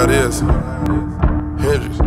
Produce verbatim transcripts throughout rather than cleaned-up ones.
how it is. Hendrix.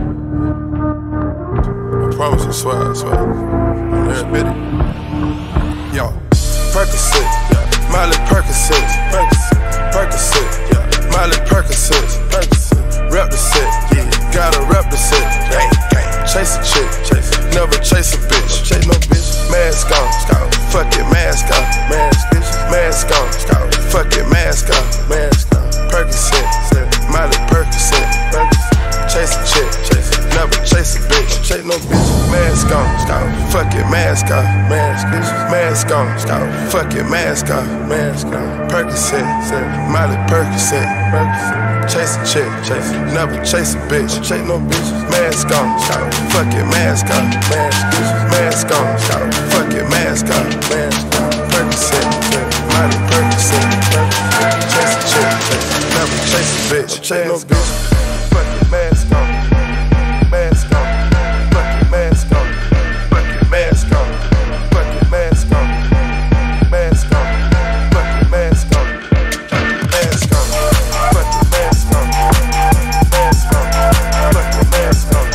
I promise, I swear, I swear. Every bit. Yo, Percocet, yeah. Miley Percocet, Percocet, Percocet, yeah. Miley Percocet, Percocet. Rep the set, yeah. Gotta rep the set, gang, gang. Chase a chick, chase. Never chase a bitch, chase no bitch. Mask on, scout. Fuck it, mask on, mask, bitch. Mask on, scout. Fuck it, mask on, mask on. Percocet, Miley Percocet, Percocet. Chase a chick, chase. Never chase a bitch, chase no bitch. Mask on, scout. Fuck it, mask on, mask, bitch. Mask on, scout. Fuck it, mask on, mask on. Percocet, Miley Percocet, Percocet. Chase a chick, chase. Never chase a bitch, chase no bitch. Mask on, scout. Fuck it, mask on, mask, bitch. Mask on, scout. Fuck it, mask on, mask on. Percocet, Miley Percocet, Percocet. Chase a chick, chase. Never chase a bitch, chase no bitch. Fuck it, mask on, mask on. Fuck it, mask on, fuck it, mask on. Fuck it, mask on, mask on. Fuck it, mask on, mask on. Fuck it, mask on, mask on. Fuck it, mask on,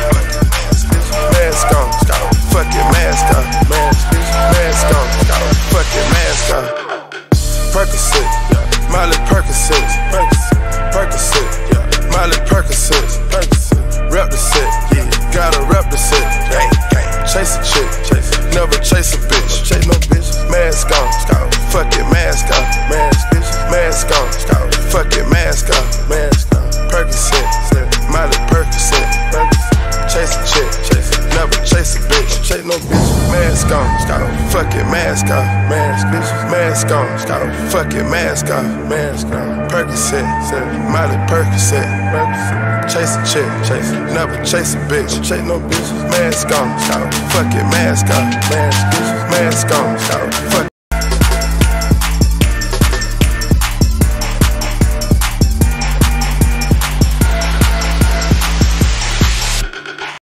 mask on. Fuck it, mask on, mask on. Fuck it, mask on. Percocet, yeah. Miley Percocet, Percocet, Percocet, yeah. Miley Percocet, Percocet. Rep the set, yeah. Gotta rep the set, gang, gang. Chase a chick, chase. Never chase a bitch, chase no bitch. Mask on, scout. Fuck it, mask on, mask, bitch. Mask on, scout. Fuck it, mask on, mask on. Percocet, Miley Percocet, Percocet. Chase a chick, chase. Never chase a bitch, chase no bitch. Mask on, scout. Fuck it, mask on, mask, bitch. Mask on, scout. Fuck it, mask on, mask on. Percocet, Miley Percocet, Percocet. Chase a chick, chase. Never chase a bitch, chase no bitch. Mask on, scout. Fuck it, mask on, mask, bitch. Mask on, scout. Fuck